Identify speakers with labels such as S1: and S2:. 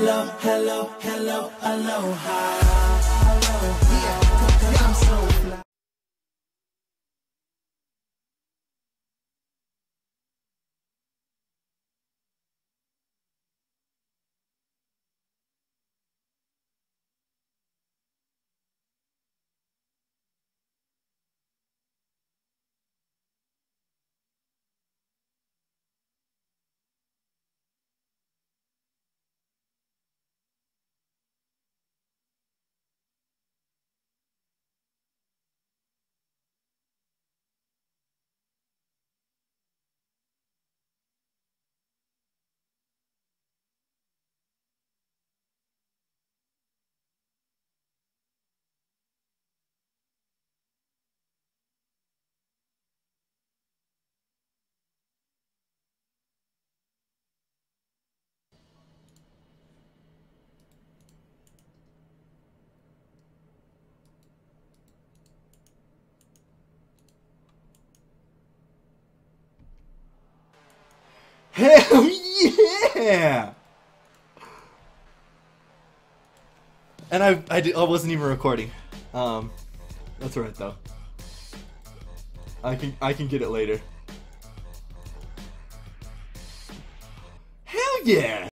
S1: hello, hello, hello, aloha. Yeah, 'cause I'm so fly.
S2: Hell yeah! And I wasn't even recording. That's alright though. I can get it later. Hell yeah!